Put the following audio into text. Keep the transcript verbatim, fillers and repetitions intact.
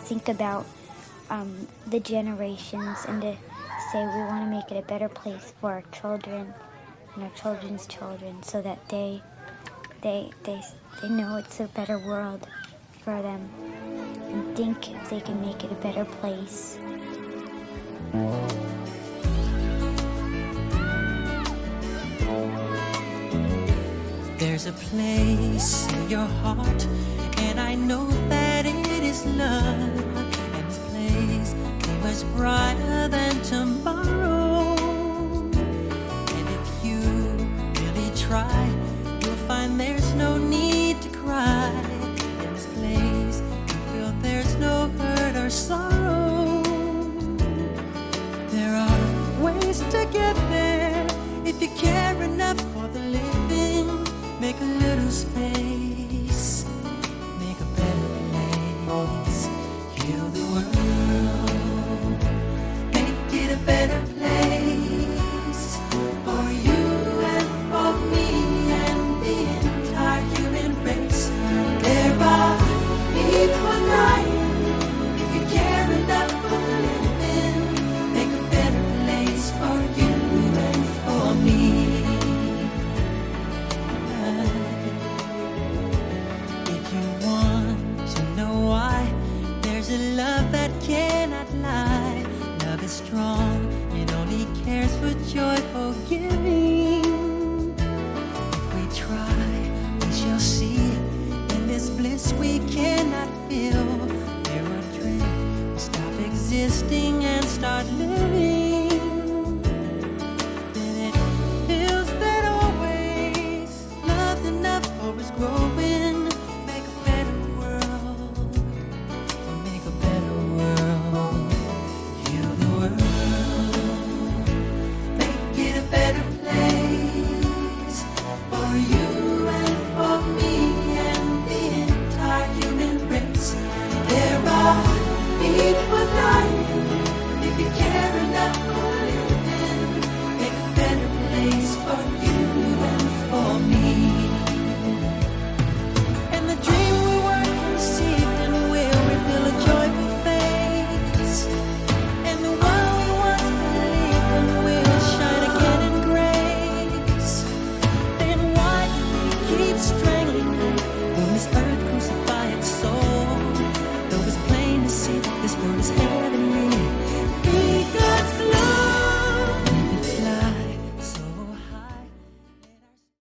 think about um, the generations and to say we want to make it a better place for our children and our children's children, so that they they they they know it's a better world for them and think if they can make it a better place. There's a place in your heart, and I know that it is love, and this place is much brighter than tomorrow. And if you really try, you'll find there's no need to cry. In this place, you feel there's no hurt or sorrow. There are ways to get there if you care enough for the living. Make a little space, make a better place, heal the world, make it a better place for you and for me and the entire human race. There are people dying. If you care enough for the living, make a better place for you and for me. There's a love that cannot lie. Love is strong, it only cares for joyful giving. If we try, we shall see. In this bliss we cannot feel. There are dreams, stop existing and start living.